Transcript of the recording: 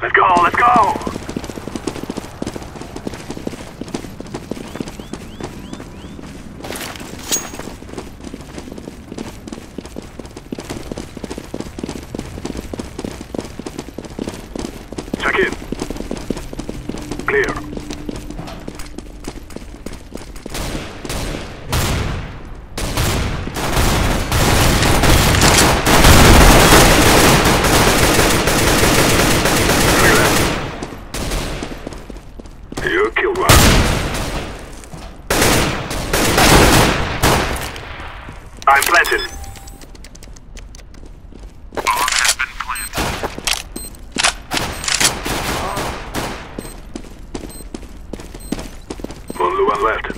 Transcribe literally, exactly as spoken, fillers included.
Let's go, let's go! Check in. Clear. You killed one. I'm planting. Bomb has been planted. Only one left.